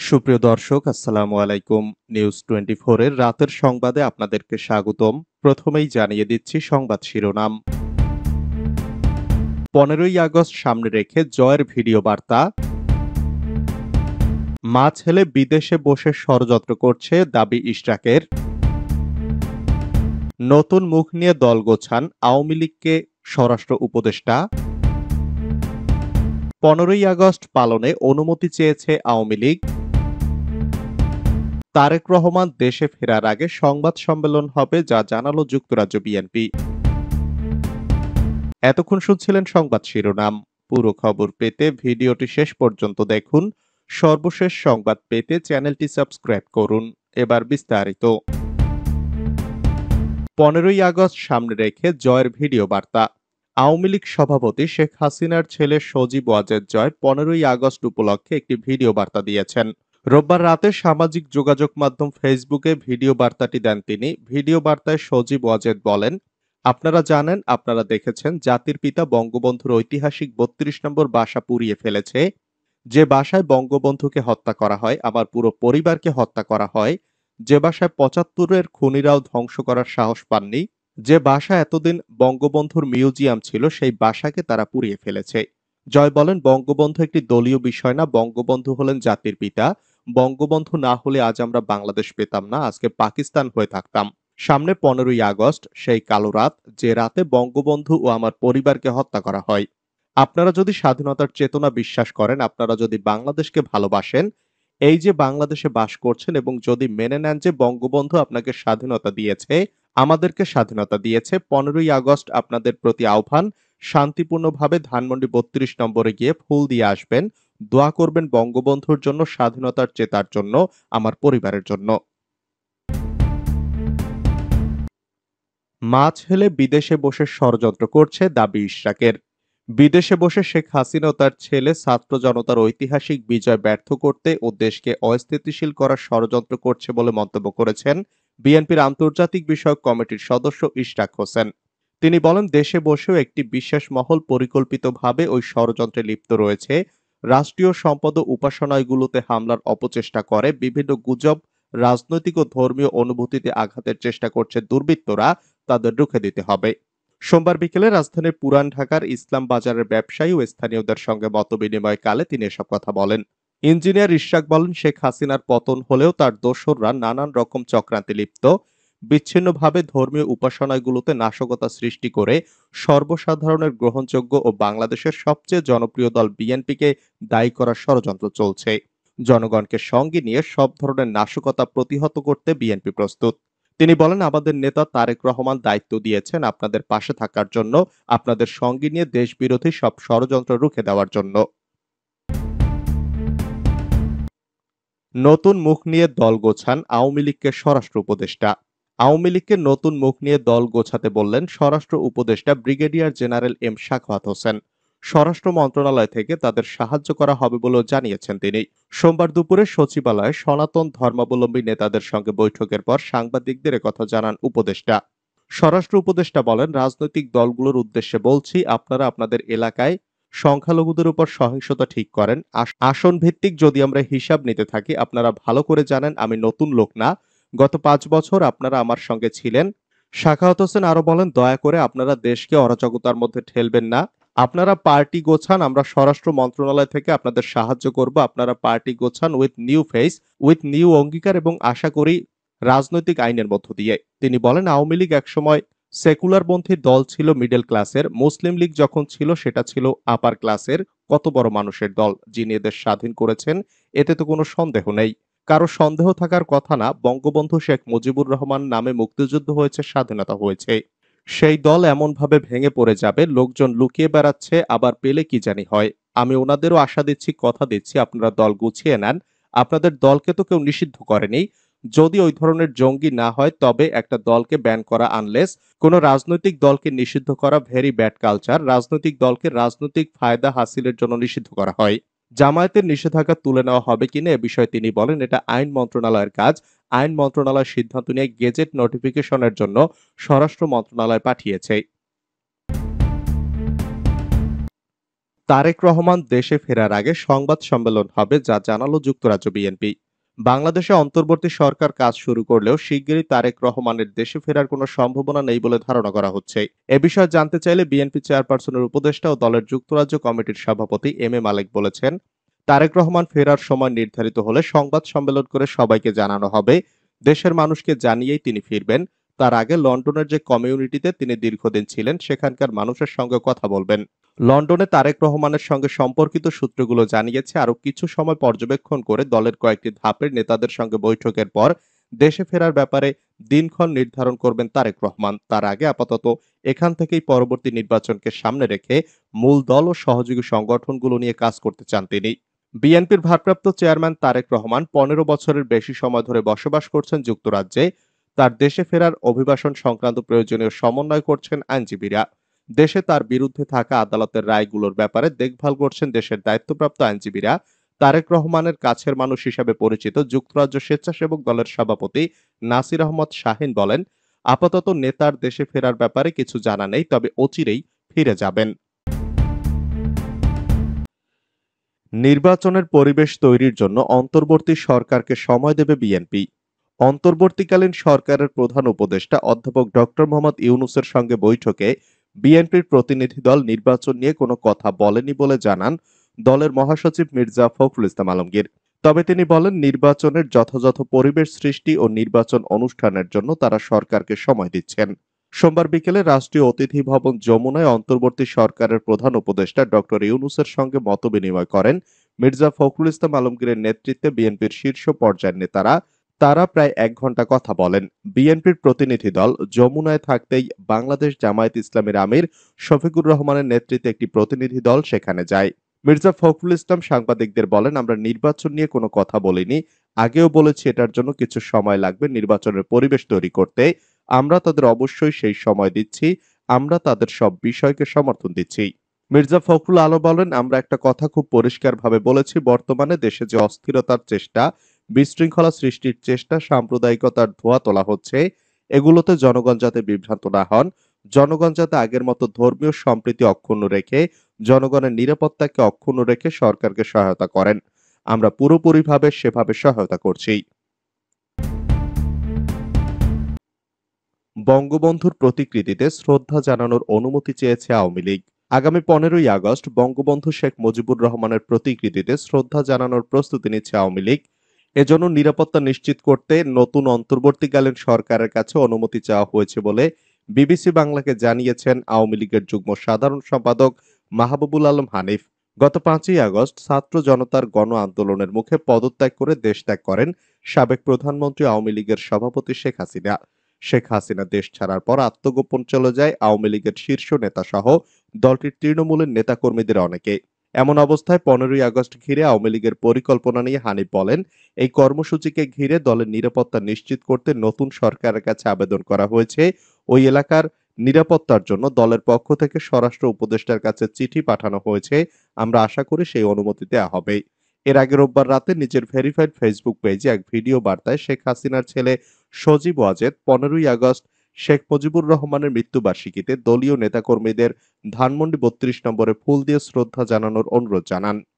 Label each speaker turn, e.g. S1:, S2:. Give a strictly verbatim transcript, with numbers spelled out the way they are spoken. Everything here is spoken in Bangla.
S1: সুপ্রিয় দর্শক, আসসালামু আলাইকুম। নিউজ টোয়েন্টি ফোর এর রাতের সংবাদে আপনাদেরকে স্বাগতম। প্রথমেই জানিয়ে দিচ্ছি সংবাদ শিরোনাম। পনেরোই আগস্ট সামনে রেখে জয়ের ভিডিও বার্তা। মা ছেলে বিদেশে বসে ষড়যন্ত্র করছে দাবি ইশরাকের। নতুন মুখ নিয়ে দল গোছান আওয়ামী লীগকে স্বরাষ্ট্র উপদেষ্টা। পনেরোই আগস্ট পালনে অনুমতি চেয়েছে আওয়ামী লীগ। তারেক রহমান দেশে ফেরার আগে সংবাদ সম্মেলন হবে, যা জানালো যুক্তরাজ্য বিএনপি। এতক্ষণ শুনছিলেন সংবাদ শিরোনাম। পুরো খবর পেতে ভিডিওটি শেষ পর্যন্ত দেখুন। সর্বশেষ সংবাদ পেতে চ্যানেলটি সাবস্ক্রাইব করুন। এবার বিস্তারিত। পনেরোই আগস্ট সামনে রেখে জয়ের ভিডিও বার্তা। আওয়ামী লীগ সভাপতি শেখ হাসিনার ছেলে সজীব ওয়াজেদ জয় পনেরোই আগস্ট উপলক্ষে একটি ভিডিও বার্তা দিয়েছেন। রোববার রাতে সামাজিক যোগাযোগ মাধ্যম ফেসবুকে ভিডিও বার্তাটি দেন তিনি। ভিডিও বার্তায় সজীব ওয়াজেদ বলেন, আপনারা জানেন, আপনারা দেখেছেন, জাতির পিতা বঙ্গবন্ধুর ঐতিহাসিক বত্রিশ নম্বর বাসা পুড়িয়ে ফেলেছে। যে বাসায় বঙ্গবন্ধুকে হত্যা করা হয়, আমার পুরো পরিবারকে হত্যা করা হয়। যে বাসায় পঁচাত্তরের খুনিরাও ধ্বংস করার সাহস পাননি। যে বাসা এতদিন বঙ্গবন্ধুর মিউজিয়াম ছিল, সেই বাসাকে তারা পুড়িয়ে ফেলেছে। জয় বলেন, বঙ্গবন্ধু একটি দলীয় বিষয় না, বঙ্গবন্ধু হলেন জাতির পিতা। বঙ্গবন্ধু না হলে আজ আমরা বাংলাদেশ পেতাম না, আজকে পাকিস্তান হয়ে থাকতাম। সামনে পনেরোই আগস্ট, সেই কালো রাত, যে রাতে বঙ্গবন্ধু ও আমার পরিবারকে হত্যা করা হয়। আপনারা যদি স্বাধীনতার চেতনা বিশ্বাস করেন, আপনারা যদি বাংলাদেশকে ভালোবাসেন, এই যে বাংলাদেশে বাস করছেন, এবং যদি মেনে নেন যে বঙ্গবন্ধু আপনাকে স্বাধীনতা দিয়েছে, আমাদেরকে স্বাধীনতা দিয়েছে, পনেরোই আগস্ট আপনাদের প্রতি আহ্বান, শান্তিপূর্ণভাবে ধানমন্ডি বত্রিশ নম্বরে গিয়ে ফুল দিয়ে আসবেন। দোয়া করবেন বঙ্গবন্ধুর জন্য, স্বাধীনতার চেতার জন্য, আমার পরিবারের জন্য। মা ছেলে বিদেশে বসে ষড়যন্ত্র করছে দাবি ইশরাকের। বিদেশে বসে শেখ হাসিনা ও তার ছেলে ছাত্র জনতার ঐতিহাসিক বিজয় ব্যর্থ করতে ও দেশকে অস্থিতিশীল করার ষড়যন্ত্র করছে বলে মন্তব্য করেছেন বিএনপির আন্তর্জাতিক বিষয়ক কমিটির সদস্য ইশরাক হোসেন। তিনি বলেন, দেশে বসেও একটি বিশেষ মহল পরিকল্পিতভাবে ওই ষড়যন্ত্রে লিপ্ত রয়েছে। রাষ্ট্রীয় সম্পদ ও উপাসনালয়গুলোতে হামলার অপচেষ্টা করে, বিভিন্ন গুজব, রাজনৈতিক ও ধর্মীয় অনুভূতিতে আঘাতের চেষ্টা করছে দুর্বৃত্তরা। তাদের রুখে দিতে হবে। সোমবার বিকেলে রাজধানীর পুরান ঢাকার ইসলাম বাজারের ব্যবসায়ী ও স্থানীয়দের সঙ্গে মতবিনিময় কালে তিনি এসব কথা বলেন। ইঞ্জিনিয়ার ইশরাক বলেন, শেখ হাসিনার পতন হলেও তার দোসররা নানান রকম চক্রান্তে লিপ্ত। বিচ্ছিন্নভাবে ধর্মীয় উপাসনাগুলোতে নাশকতা সৃষ্টি করে সর্বসাধারণের গ্রহণযোগ্য ও বাংলাদেশের সবচেয়ে জনপ্রিয় দল বিএনপিকে দায়ী করার ষড়যন্ত্র চলছে। জনগণকে সঙ্গে নিয়ে সব ধরনের নাশকতা প্রতিহত করতে বিএনপি প্রস্তুত। তিনি বলেন, আমাদের নেতা তারেক রহমান দায়িত্ব দিয়েছেন আপনাদের পাশে থাকার জন্য, আপনাদের সঙ্গে নিয়ে দেশবিরোধী সব ষড়যন্ত্র রুখে দেওয়ার জন্য। নতুন মুখ নিয়ে দল গোছান আওয়ামী লীগকে স্বরাষ্ট্র উপদেষ্টা। আওয়ামী লীগকে নতুন মুখ নিয়ে দল গোছাতে বললেন স্বরাষ্ট্র উপদেষ্টা brigadier general M Sakhawat Hossain. স্বরাষ্ট্র মন্ত্রণালয় থেকে তাদের সাহায্য করা হবে বলেও জানিয়েছেন তিনি। সোমবার দুপুরে সচিবালয়ে সনাতন ধর্মাবলম্বী নেতাদের সঙ্গে বৈঠকের পর সাংবাদিকদের একথা জানান উপদেষ্টা। স্বরাষ্ট্র উপদেষ্টা বলেন, রাজনৈতিক দলগুলোর উদ্দেশ্যে বলছি, আপনারা আপনাদের এলাকায় সংখ্যালঘুদের উপর সহিংসতা ঠিক করেন। আস- আসন ভিত্তিক যদি আমরা হিসাব নিতে থাকি, আপনারা ভালো করে জানেন আমি নতুন লোক না। গত পাঁচ বছর আপনারা আমার সঙ্গে ছিলেন। সাখাওয়াত হোসেন আরো বলেন, দয়া করে আপনারা দেশকে অরাজকতার মধ্যে ঠেলবেন না। আপনারা পার্টি গোছান, আমরা স্বরাষ্ট্র মন্ত্রণালয় থেকে আপনাদের সাহায্য করব। আপনারা পার্টি গোছান with new face, with new অঙ্গীকার, এবং আশা করি রাজনৈতিক আইনের মধ্য দিয়ে। তিনি বলেন, আওয়ামী লীগ একসময় সেকুলারপন্থী দল ছিল, মিডল ক্লাসের। মুসলিম লীগ যখন ছিল, সেটা ছিল আপার ক্লাসের। কত বড় মানুষের দল, যিনি এদের স্বাধীন করেছেন, এতে তো কোনো সন্দেহ নেই। কারো সন্দেহ থাকার কথা না। বঙ্গবন্ধু শেখ মুজিবুর রহমান নামে মুক্তিযুদ্ধ হয়েছে, স্বাধীনতা হয়েছে। সেই দল এমনভাবে ভেঙে পড়ে যাবে, লোকজন লুকিয়ে বেড়াচ্ছে, আবার পেলে কি জানি হয়। আমি ওনাদেরও আশা দিচ্ছি, কথা দিচ্ছি, আপনারা দল গুছিয়ে নেন। আপনাদের দলকে তো কেউ নিষিদ্ধ করেনি। যদি ওই ধরনের জঙ্গি না হয়, তবে একটা দলকে ব্যান করা, আনলেস কোনো রাজনৈতিক দলকে নিষিদ্ধ করা ভেরি ব্যাড কালচার। রাজনৈতিক দলকে রাজনৈতিক ফায়দা হাসিলের জন্য নিষিদ্ধ করা হয়। জামায়াতের নিষেধাজ্ঞা তুলে নেওয়া হবে কিনা এ বিষয়ে তিনি বলেন, এটা আইন মন্ত্রণালয়ের কাজ। আইন মন্ত্রণালয় সিদ্ধান্ত নিয়ে গেজেট নোটিফিকেশনের জন্য স্বরাষ্ট্র মন্ত্রণালয় পাঠিয়েছে। তারেক রহমান দেশে ফেরার আগে সংবাদ সম্মেলন হবে, যা জানালো যুক্তরাজ্য বিএনপি। বাংলাদেশে অন্তর্বর্তী সরকার কাজ শুরু করলেও শিগগিরই তারেক রহমানের দেশে ফেরার কোনো সম্ভাবনা নেই বলে ধারণা করা হচ্ছে। এ বিষয়ে জানতে চাইলে বিএনপি চেয়ারপারসনের উপদেষ্টা ও দলের যুক্তরাজ্য কমিটির সভাপতি এম এ মালেক বলেছেন, তারেক রহমান ফেরার সময় নির্ধারিত হলে সংবাদ সম্মেলন করে সবাইকে জানানো হবে। দেশের মানুষকে জানিয়েই তিনি ফিরবেন। তার আগে লন্ডনের যে কমিউনিটিতে তিনি দীর্ঘদিন ছিলেন, সেখানকার মানুষের সঙ্গে কথা বলবেন। লন্ডনে তারেক রহমানের সঙ্গে সম্পর্কিত সূত্রগুলো জানিয়েছে, আরো কিছু সময় পর্যবেক্ষণ করে দলের কয়েকটি ধাপের নেতাদের সঙ্গে বৈঠকের পর দেশে ফেরার ব্যাপারে দিনক্ষণ নির্ধারণ করবেন তারেক রহমান। তার আগে আপাতত এখান থেকেই পরবর্তী নির্বাচনকে সামনে রেখে মূল দল ও সহযোগী সংগঠনগুলো নিয়ে কাজ করতে চান তিনি। বিএনপির ভারপ্রাপ্ত চেয়ারম্যান তারেক রহমান পনেরো বছরের বেশি সময় ধরে বসবাস করছেন যুক্তরাজ্যে। তার দেশে ফেরার অভিবাসন সংক্রান্ত প্রয়োজনীয় সমন্বয় করছেন আইনজীবীরা। দেশে তার বিরুদ্ধে থাকা আদালতের রায়গুলোর ব্যাপারে দেখভাল করছেন দেশের দায়িত্বপ্রাপ্ত আইনজীবীরা। তারেক রহমানের কাছের মানুষ হিসাবে পরিচিত যুক্তরাজ্য স্বেচ্ছাসেবক দলের সভাপতি নাসির আহমদ শাহীন বলেন, আপাতত নেতার দেশে ফেরার ব্যাপারে কিছু জানা নেই, তবে অচিরেই ফিরে যাবেন। নির্বাচনের পরিবেশ তৈরির জন্য অন্তর্বর্তী সরকারকে সময় দেবে বিএনপি। অন্তর্বর্তীকালীন সরকারের প্রধান উপদেষ্টা অধ্যাপক ডক্টর মোহাম্মদ ইউনূসের সঙ্গে বৈঠকে বিএনপির প্রতিনিধি দল নির্বাচন নিয়ে কোনো কথা বলেনি বলে জানান দলের মহাসচিব মির্জা ফখরুল ইসলাম আলমগীর। তবে তিনি বলেন, নির্বাচনের যথাযথ পরিবেশ সৃষ্টি ও নির্বাচন অনুষ্ঠানের জন্য তারা সরকারকে সময় দিচ্ছেন। সোমবার বিকেলে রাষ্ট্রীয় অতিথি ভবন যমুনায় অন্তর্বর্তী সরকারের প্রধান উপদেষ্টা ডক্টর ইউনূসের সঙ্গে মতবিনিময় করেন মির্জা ফখরুল ইসলাম আলমগীরের নেতৃত্বে বিএনপির শীর্ষ পর্যায়ের নেতারা। তারা প্রায় এক ঘন্টা কথা বলেন। বিএনপির প্রতিনিধি দল যমুনায় থাকতেই বাংলাদেশ জামায়াত ইসলামীর আমির শফিকুর রহমানের নেতৃত্বে একটি প্রতিনিধি দল সেখানে যায়। মির্জা ফখরুল ইসলাম সাংবাদিকদের বলেন, আমরা নির্বাচন নিয়ে কোনো কথা বলিনি, আগেও বলেছি এটার জন্য কিছু সময় লাগবে নির্বাচনের পরিবেশ তৈরি করতে। আমরা তাদের অবশ্যই সেই সময় দিচ্ছি, আমরা তাদের সব বিষয়কে সমর্থন দিচ্ছি। মির্জা ফখরুল আলো বলেন, আমরা একটা কথা খুব পরিষ্কারভাবে বলেছি, বর্তমানে দেশে যে অস্থিরতার চেষ্টা, বিশৃঙ্খলা সৃষ্টির চেষ্টা, সাম্প্রদায়িকতার ধোঁয়া তোলা হচ্ছে, এগুলোতে জনগণ যাতে বিভ্রান্ত না হন, জনগণ যাতে আগের মতো ধর্মীয় সম্প্রীতি অক্ষুণ্ণ রেখে, জনগণের নিরাপত্তাকে অক্ষুণ্ণ রেখে সরকারকে সহায়তা করেন। আমরা পুরোপুরিভাবে সেভাবে সহায়তা করছি। বঙ্গবন্ধুর প্রতিকৃতিতে শ্রদ্ধা জানানোর অনুমতি চেয়েছে আওয়ামী লীগ। আগামী পনেরোই আগস্ট বঙ্গবন্ধু শেখ মুজিবুর রহমানের প্রতিকৃতিতে শ্রদ্ধা জানানোর প্রস্তুতি নিচ্ছে আওয়ামী লীগ। এজন্য নিরাপত্তা নিশ্চিত করতে নতুন অন্তর্বর্তীকালীন সরকারের কাছে অনুমতি চাওয়া হয়েছে বলে বিবিসি বাংলাকে জানিয়েছেন আওয়ামী লীগের যুগ্ম সাধারণ সম্পাদক মাহবুবুল আলম হানিফ। গত পাঁচই আগস্ট ছাত্র জনতার গণ আন্দোলনের মুখে পদত্যাগ করে দেশ ত্যাগ করেন সাবেক প্রধানমন্ত্রী আওয়ামী লীগের সভাপতি শেখ হাসিনা। শেখ হাসিনা দেশ ছাড়ার পর আত্মগোপন চলে যায় আওয়ামী লীগের শীর্ষ নেতা সহ দলটির তৃণমূলের নেতাকর্মীদের অনেকে। এমন অবস্থায় পনেরোই আগস্ট ঘিরে আওয়ামী লীগের পরিকল্পনা নিয়ে হানিফ বলেন, এই কর্মসূচিকে ঘিরে দলের নিরাপত্তা নিশ্চিত করতে নতুন সরকারের কাছে আবেদন করা হয়েছে। ওই এলাকার নিরাপত্তার জন্য দলের পক্ষ থেকে স্বরাষ্ট্র উপদেষ্টার কাছে চিঠি পাঠানো হয়েছে। আমরা আশা করি সেই অনুমতি দেওয়া হবে। এর আগে রোববার রাতে নিজের ভেরিফাইড ফেসবুক পেজে এক ভিডিও বার্তায় শেখ হাসিনার ছেলে সজীব ওয়াজেদ পনেরোই আগস্ট শেখ মুজিবুর রহমানের মৃত্যুবার্ষিকীতে দলীয় নেতাকর্মীদের ধানমন্ডি বত্রিশ নম্বরে ফুল দিয়ে শ্রদ্ধা জানানোর অনুরোধ জানান।